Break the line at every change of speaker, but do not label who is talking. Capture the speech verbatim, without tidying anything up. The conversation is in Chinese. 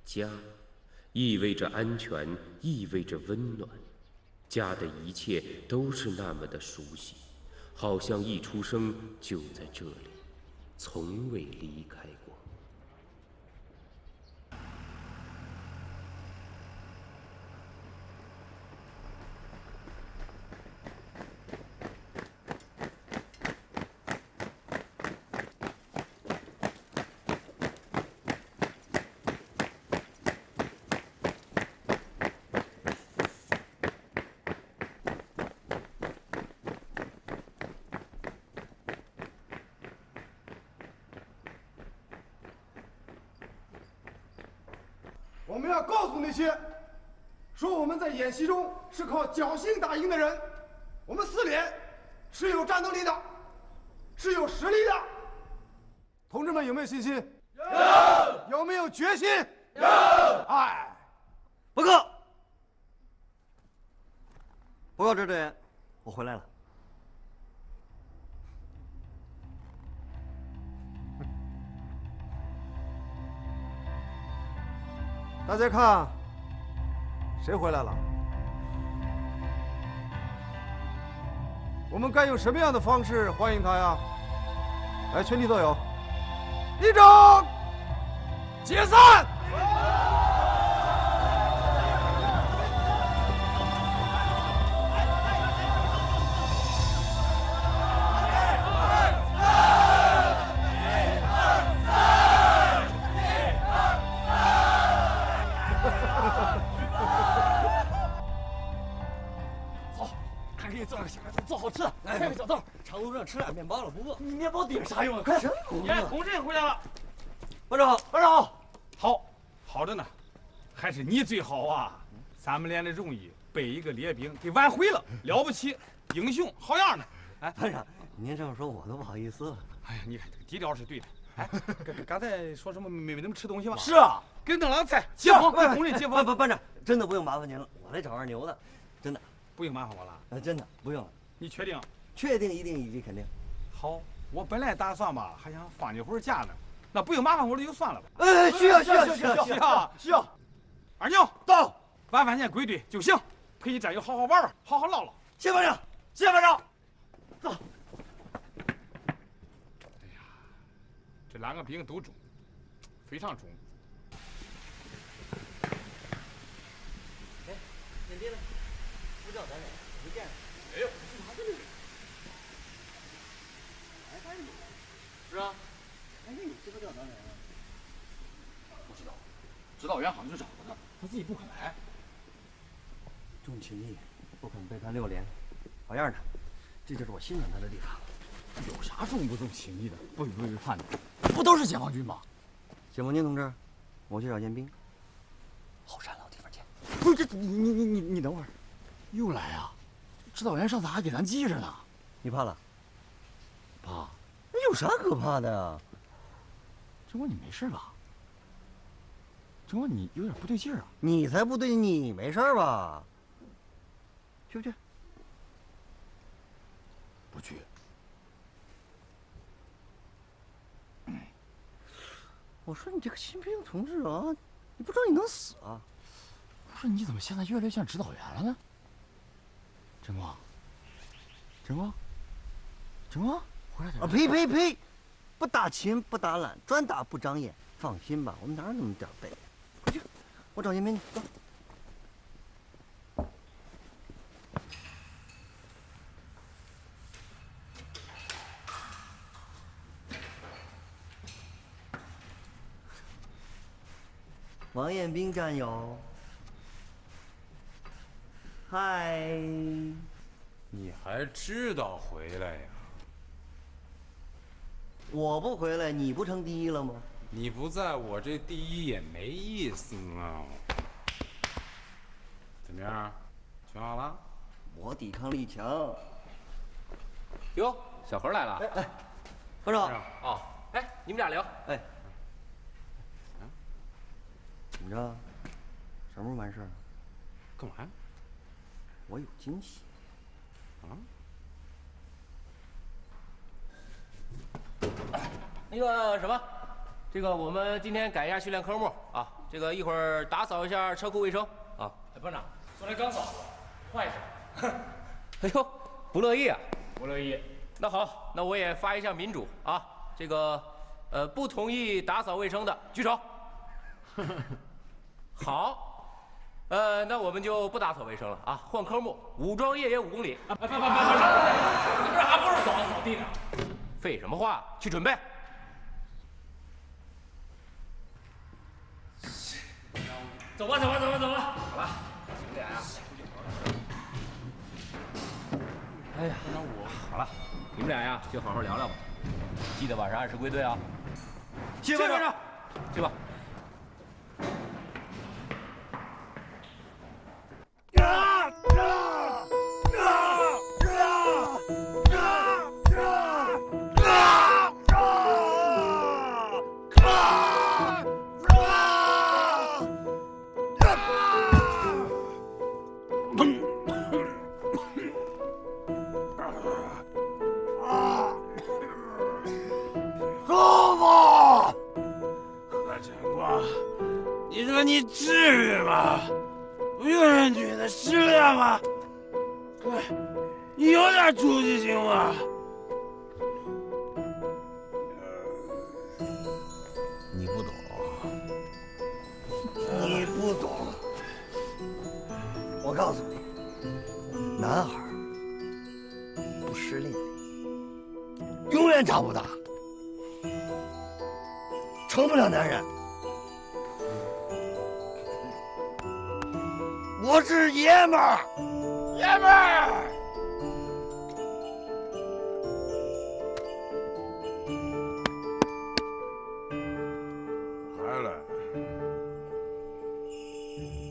家，意味着安全，意味着温暖。家的一切都是那么的熟悉，好像一出生就在这里，从未离开过。
我们要告诉那些说我们在演习中是靠侥幸打赢的人，我们四连是有战斗力的，是有实力的。同志们有没有信心？有。有没有决心？有。哎，
报告，报告，支队员，我回来了。
大家看，谁回来了？我们该用什么样的方式欢迎他呀？来，全体都有。立正，解散。
做好吃的，开个小灶，长路上吃点面包了，不饿。你面包顶啥用啊？快什么不饿？
哎，同志回来了，
班长好，班长好，
好，好着呢，还是你最好啊！咱们连的荣誉被一个列兵给挽回了，了不起，英雄好样的！哎，
班长，您这么说我都不好意思了。
哎呀，你看这个低调是对的。哎，刚刚才说什么没没怎么吃东西吗？
是啊，
给弄两菜，接风，给同志接风。
班班长，真的不用麻烦您了，我来找二牛的，真的
不用麻烦我了。
啊，真的不用了。
你确定？
确定，一定，以及肯定。
好，我本来打算吧，还想放你会儿假呢，那不用麻烦我了就算了吧。
哎，需要需要需要
需要
需要。
二牛
到，
晚饭前归队就行，陪战友好好玩玩，好好唠唠。
谢班长，谢班长。走。
哎呀，这两个兵都中，非常中。
哎，你爹呢？不叫咱俩，没见着。
哎呦，
是啊，哎，你知不知道当然啊？
不知道，指导员好像去找了他，他自己不肯来。
重情义，不肯背叛六连，好样的！这就是我欣赏他的地方。
有啥重不重情义的，不予背叛的？不都是解放军吗？
解放军同志，我去找宪兵。
后山老地方见。不是这，你你你你你等会儿，又来啊？指导员上次还给咱记着呢。
你怕了？
怕？
那有啥可怕的呀？
陈光，你没事吧？陈光，你有点不对劲儿啊！
你才不对，你没事吧？去不去？
不去。
我说你这个新兵同志啊，你不知道你能死啊？
不是，你怎么现在越来越像指导员了呢？陈光，陈光，陈光，回来点！
啊呸呸呸！不打勤不打懒，专打不长眼。放心吧，我们哪有那么点背？快去，我找宪兵去。走。王彦斌战友，嗨！
你还知道回来呀？
我不回来，你不成第一了吗？
你不在我这第一也没意思啊。怎么样，选好了？
我抵抗力强。
哟，小何来了。
哎哎，班长。
哦，哎，你们俩聊。
哎。怎么着？什么时候完事儿？
干嘛呀？
我有惊喜。
啊？
那个什么，这个我们今天改一下训练科目啊，
这个一会儿打扫一下车库卫生啊。
哎，班长，昨天刚扫过，换一下。
哎呦，不乐意啊？
不乐意。
那好，那我也发一下民主啊，这个，呃，不同意打扫卫生的举手。好，呃，那我们就不打扫卫生了啊，换科目，武装越野五公里。
啊，班班班班长，你这还不是扫扫地呢？
废什么话，去准备。
走吧，走吧，走吧，走吧。
好了，你们俩呀。哎呀，那我好了，你们俩呀就好好聊聊吧，记得晚上按时归队啊。
谢谢班长，
去吧。
你说你至于吗？不有人觉得失恋吗？喂，你有点出息行吗？
你不懂，你不懂。我告诉你，男孩不失恋，永远长不大，成不了男人。我是爷们儿，爷们儿。
还来？